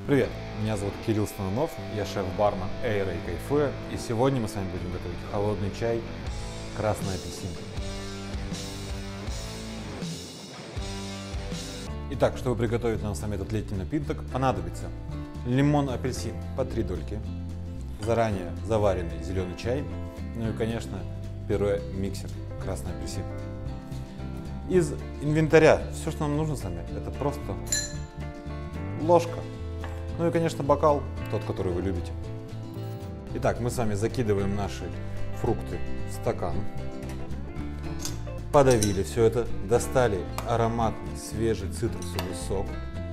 Привет, меня зовут Кирилл Станунов, я шеф-бармен Эйра и Кайфуя, и сегодня мы с вами будем готовить холодный чай «Красный апельсин». Итак, чтобы приготовить нам с вами этот летний напиток, понадобится лимон-апельсин по 3 дольки, заранее заваренный зеленый чай, ну и, конечно, пюре-миксер «Красный апельсин». Из инвентаря все, что нам нужно с вами, это просто ложка. Ну и, конечно, бокал, тот, который вы любите. Итак, мы с вами закидываем наши фрукты в стакан. Подавили все это, достали ароматный свежий цитрусовый сок.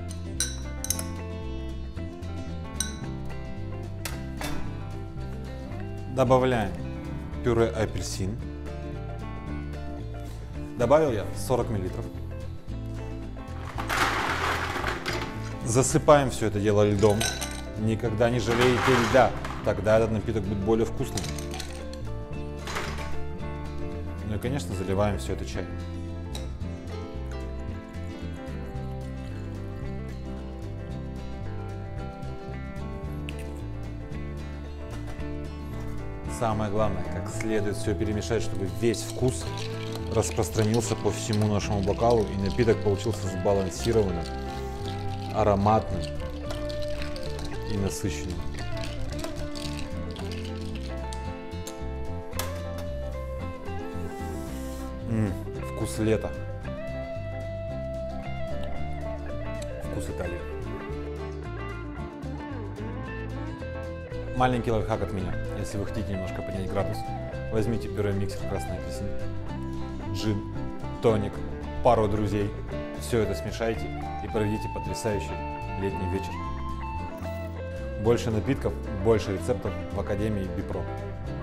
Добавляем пюре апельсин. Добавил я 40 мл. Засыпаем все это дело льдом. Никогда не жалейте льда, тогда этот напиток будет более вкусным. Ну и, конечно, заливаем все это чаем. Самое главное, как следует все перемешать, чтобы весь вкус распространился по всему нашему бокалу и напиток получился сбалансированным, ароматным и насыщенным. Вкус лета. Вкус Италии. Маленький лайфхак от меня. Если вы хотите немножко поднять градус, возьмите пюре-миксер «Красный апельсин», джин, тоник, пару друзей. Все это смешайте и проведите потрясающий летний вечер. Больше напитков, больше рецептов в Академии Бипро.